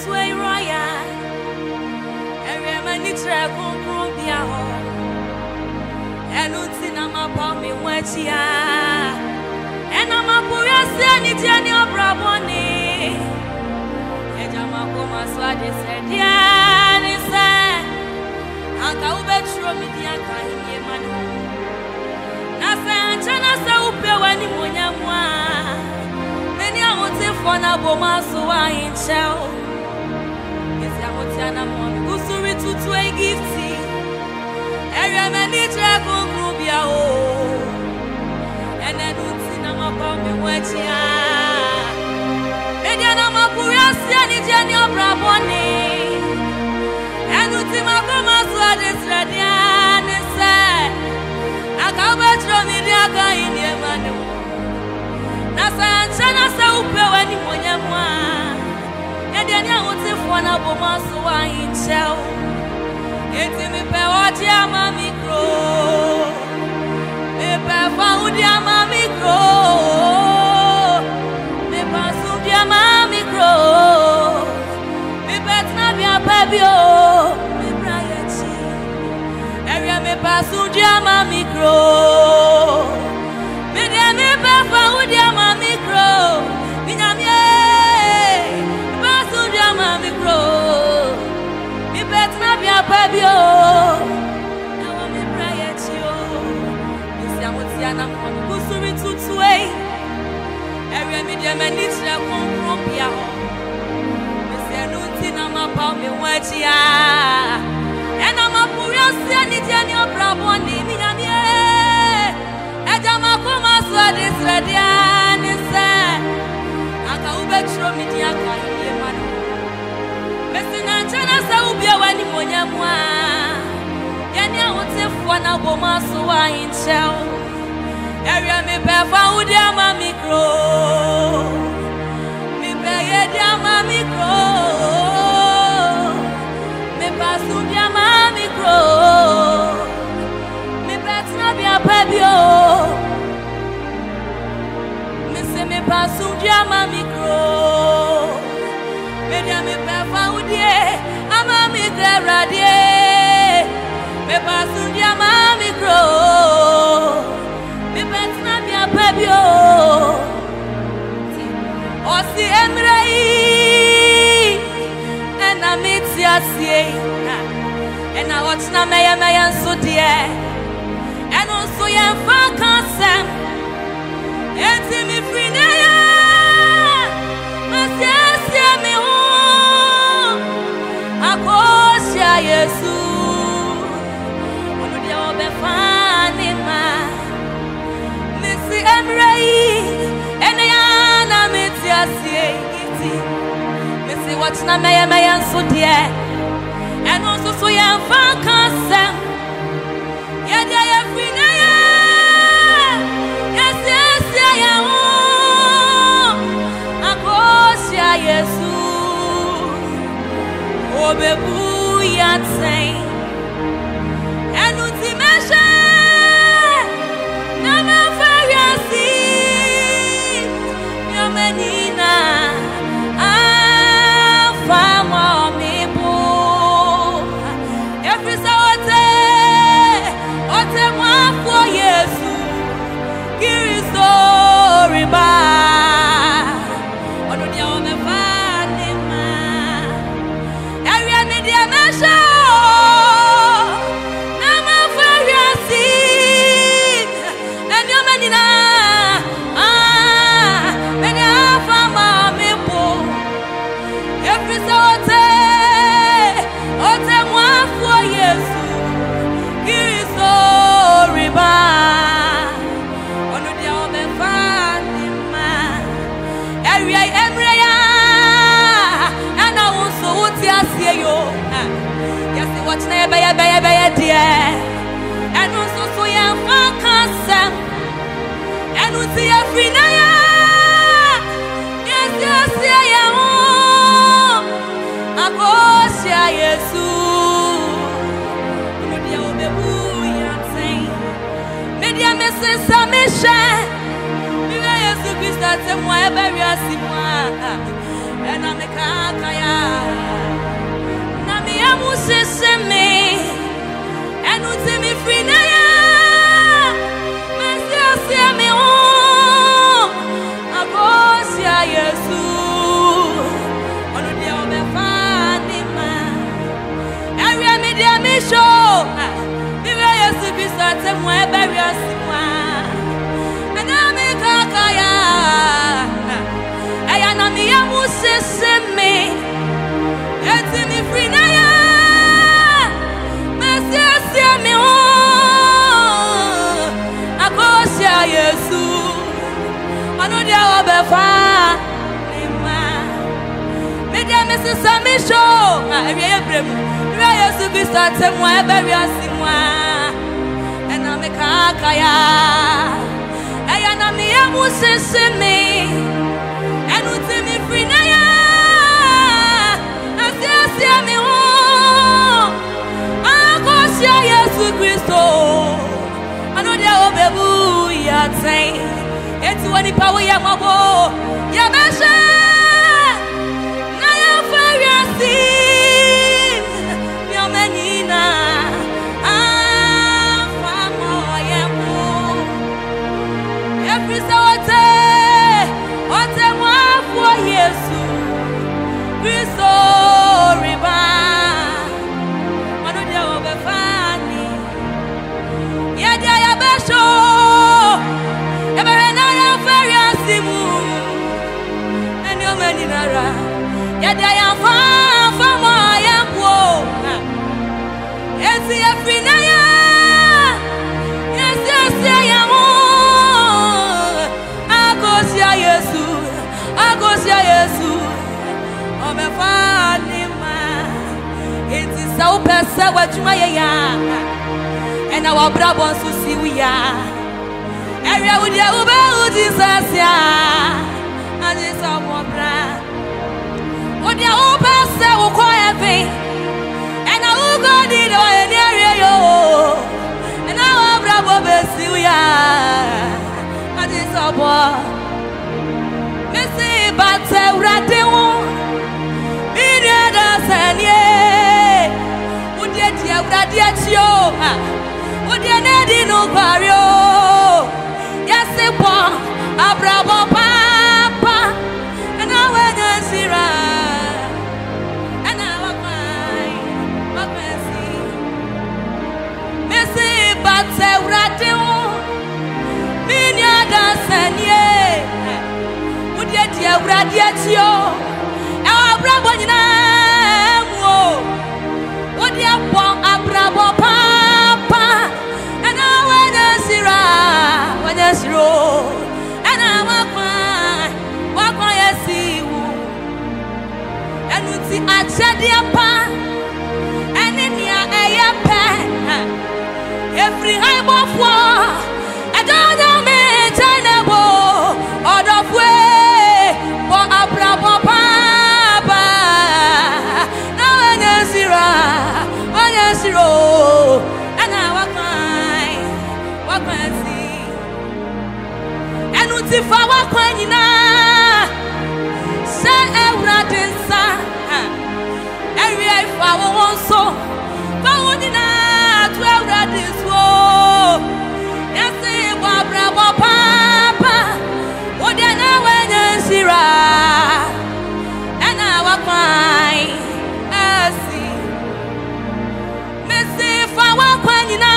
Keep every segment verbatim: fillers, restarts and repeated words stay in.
way roya. Every man it's a concrobia. And Utina Mapami Wachia. And I'm a poor sanity and your braboni. And I'm a coma swadi said, yeah, and he said, Uncle Betro Midiaka in Yemanu. Nasa Chana Saupe when you want. Many are wanting for Naboma so I ain't shell. It's a Motiana Mon, Gusuri to a gifty. Every man it's a concrobia. And then Utina Mapami Wachia. And then I'm a poor sanity and your braboni. And Utima Comas what is ready and said, I can't bet you Midiaka in Yemanu. Nasa Chana Saupe when you want one. And then I want to phone up on my so I ain't shell. It's me, Pewatia, Mammy Crow. Me, Pefaudia, Mammy Crow. Me, Pasudia, Mammy Crow. Me, Petnavia, Pebio. Me, Briachi. Area me, Pasudia, Mammy Crow. Me, me, Pefaudia, Mammy Crow. Me, Namie. Pasudia, Mammy Crow. Me, Petnavia, Pebio. Now I'm a Briachi. Motiana Gusuri to way. Every medium and it's a concrobia. Miss Anutina Mapami Wachia. And I'm a poor sanity and your braboni. Minamie. And I'm a coma so this ready and said, Aka Ubetro Midiaka in Yemanu. Missing Anchana Saubia when you want yamwa. Yanya wanted for Naboma so I ain't shell. Area me pefa udia mami crow. Me peye dia mami crow. Me pasu dia mami crow. Me petna bia pebio. Me se me pasu dia mami crow. Me dia me pefa udie amami gradie. Me pasu dia mami crow. Me betna bia pebio. Osi emrei. And I meet ya see. And I watch na meya meya so dear. And also ya fan consem. Enti me free na ya. Asia me ho. Akosia Yesu. Ono dia obe fani ma. Emrei, and I am it. Missy, what's not my man so dear, and also so young for consent. Yet I have free now. Yes, yes, I am. Akosia Yesu, oh, bebu yat say, and ultimation. Menina, ah, fama me bo. Every Saturday, ote mwa for Yesu, Kiristo riba. Ono dia o me fani ma. Area media me show. Na ma for Yesu, na mi menina. Watch na baya baya baya dear. And also so ya fan consem. And we see every na ya. Yes, yes, ya o. Akosia Yesu. Ono dia obebu ya say. Media message samisha. Biwe Yesu Christ ate mo e bari asimwa. ena me kakaya na me amusese me enu ti mi free na ya mesi asia me o agosia Yesu onu dia obefa ni ma area me dia me show mi we Yesu bi sate mo e bari asimwa ena me kakaya aya na me amusese me eti mi free na ya mesi asia me o agosia Yesu onu dia obefa ni ma me dia me sisa me show area ebrem mi Yesu bi sate mo e bari asimwa ena me kakaya aya na me amusese me enu ti mi free na ya asia asia me o agosia Yesu Kristo anu dia obebu ya ten eti woni pa wo ya mabo ya beshe na ya fari asi mi omenina every sote ote mwa for Yesu Kristo riba manu dia obefani ya dia ya besho ebere na ya feri asimu eni omeni nara ya dia ya fa fa mo ya po esi every na ya yes yes ya mo agosia Yesu agosia Yesu omefani ma enti sa upese wadwuma ye ya ena wa brabon so siwi ya area udi ube udi sasia ani so mo bra udi upese wo ko eve ena u go di do eni area yo ena wa brabo be siwi ya ani so bo mesi bate urade wo ide da sanie udie ti urade atio ha udie na di no kwario yase po abrabo papa na wena sira ana wakai wakwesi mesi bate urade wo minya da sanie udie ti urade atio e abrabo nyina mo udie po abrabo papa ana wena sira wena siro ana wakwa wakwa yesiwu enu ti achade apa eni nia eye pe every high bofo adonya me chanebo odofwe bo abrabo papa na wena sira wena siro ana wakwa wakwa si enu ti fa wakwa nyina se ewrade nsa eri fa wo wonso fa wo nyina to ewrade so yesi bo abrabo papa wo de na wenya sira ana wakwa asi mesi fa wakwa nyina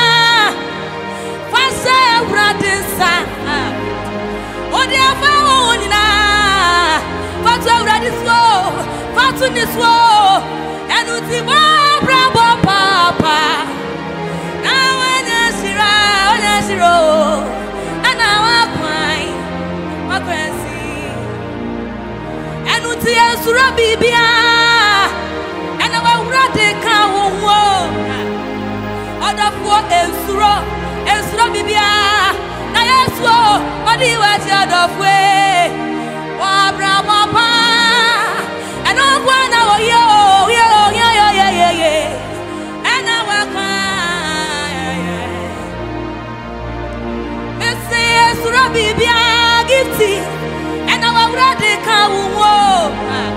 fa se ewrade nsa odi afa wonina fatu ewrade so fatu ni so enu ti bo brabo papa na wenya sira wenya siro ana wakwai wakwensi enu ti esuro bibia ana wa urade ka wo wo odafo esuro esuro bibia na Yesu odi wa ti odafo wa brabo papa enu kwa na wo yo yo yo yo yo yo ana wakwai esuro bibia gifti ena wa urade ka wo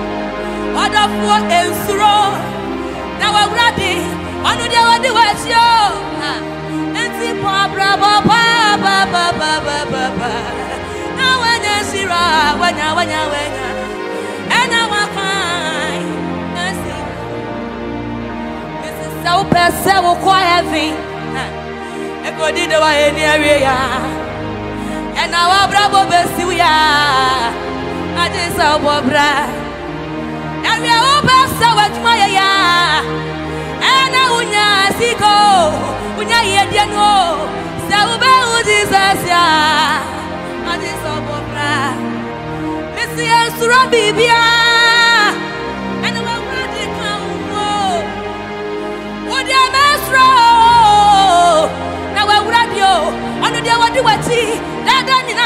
Order for Ensuro. Now we're ready. On the other way, show. And see, Barbara, Baba, Baba, Baba, Baba. Now when you see, when you, when you, when you. And now I'm fine. And see. This is so bad, so quiet thing. I go to the way in the area. And now I'm bravo, Bessia. I just saw Bobra. And we are all best so much my ya. And now Unya Siko, Unya Yediano, Sauba Jesus ya. I just saw Bobra. Messia Surabibia. And I'm ready to come. Would you mesro? Now we're radio. On the day what do I see? Let them in.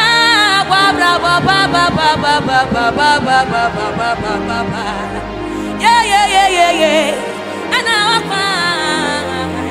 Yeah, yeah, yeah, yeah, yeah. And now I'm fine.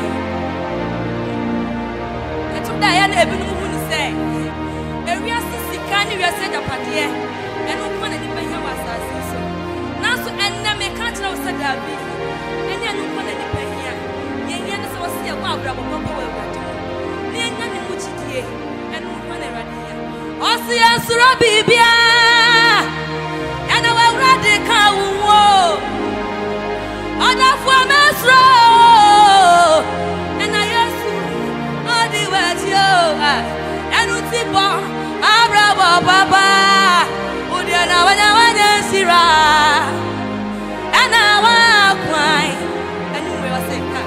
I took Diana every woman to say, a real sister can't even send a party. And no one in the Paya was as so. Now, so and then make country of Sadabi. And then no one in the Paya. Yan was here, wow, bravo, papa. Yan Muchi, and no one around. Osia Surabibia, and I will radical war. Other for Mesro, and I ask you, all the words you and Utipo, Abrabo Baba, Udiana, when I went in Sira, and I walk mine, and you will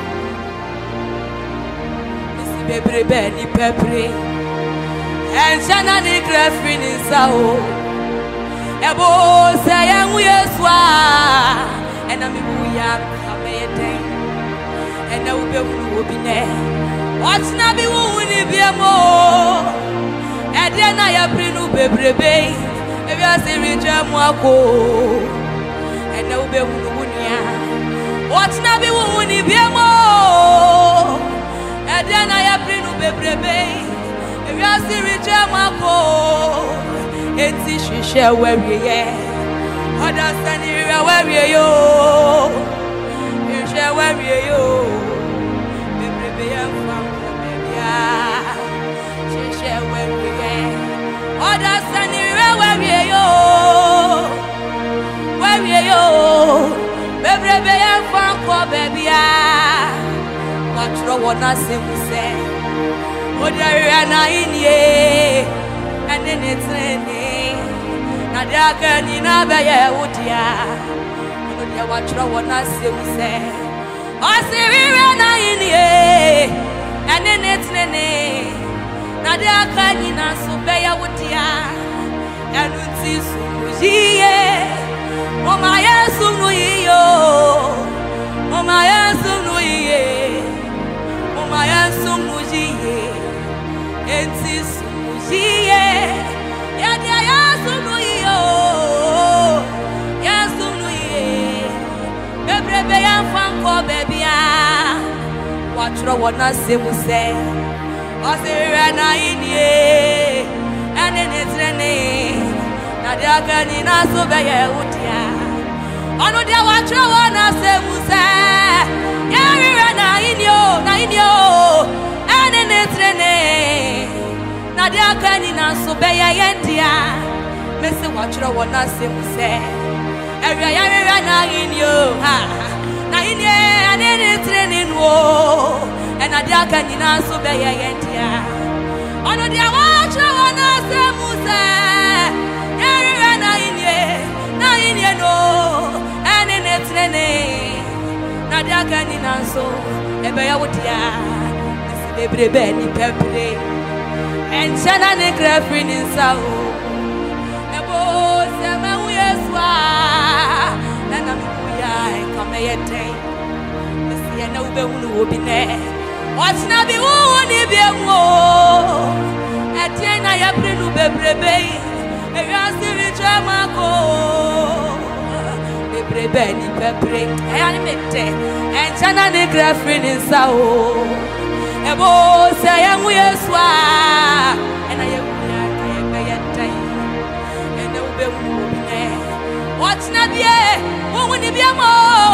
say, Baby, Benny Pepri. And Shana ni grafin in Sao. Ebo say and we swa. And I'm buya kamete. And I will be there. What's not be wounded be a more. And then I have been baby. If you are saying Jamwako. And I will be Wunia. What's not be wounded be a more. And then I have been baby. We are still rich and it's she share where we are. Understand you where we are. You share where we are. Baby, I'm from baby. She share where we are. Understand you where we are. Where we are. Baby, I'm from baby. What's wrong with us? Odariana inye and in its name Nadiaka Nina Baya Udia Odia Watra Wana Sim Osirana inye and in its name Nadiaka Nina Subaya Udia and Uti Suye Omaya Sunuyo Omaya Sunuye Omaya Sunuye Entis Muzie, Yadia Yasunuyo, Yasunuye, Bebrebe Fanko Bebia, Watra Wana Simuse, Osirana Inye, and in its name, Nadiaka Nina Subaya Utia, Onodia Watra Wana Simuse, Yarana Inyo, Nainyo. Nadia Canina Sobeya Yendia, Mister Watcher, what I say, every Yarana in you, Naine, and any training war, and Nadia Canina Sobeya Yendia. On the Watcher, what I say, Musa, Yarana in ye, Naine, no, and in a training, Nadia Canina so, Ebea Wotia. Baby, Benny Pepri, and Shana ne grafin in Sao. Ebo Sama Uyeswa, and I'm Uya, come a day. Missy, I know Beunu will be there. What's not the one if you more? At the end, I have been to Bebre, and you are still in Jamako. Baby, Benny Pepri, and Shana ne grafin in Sao. Ebo say I'm Uyeswa, and I am a day, and there will be there. What's not yet? Woman, biamo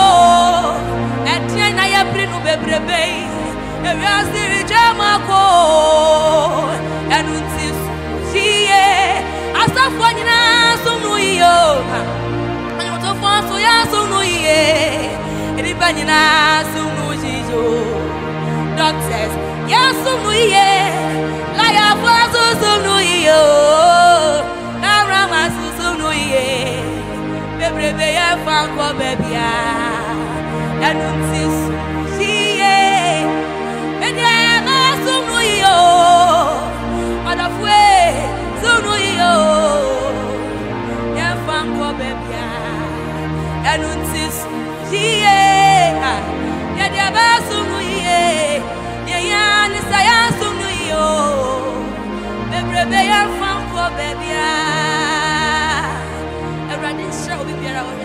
etie na ye brinu bebrebe ewiase jama ko enunti siye asafo nyina sunu iyo anyo to fo so ya sunu iye ediba nyina sunu jijo doctors ya sunu iye la ya fo sunu iyo karama sunu iye bebrebe ya fanko bebia enunti siye edia ma sunu iyo adafwe sunu iyo ya fanko bebia enunti siye edia ba sunu iye ye ya ni sa ya sunu iyo bebrebe ya fanko bebia Everybody shout with me.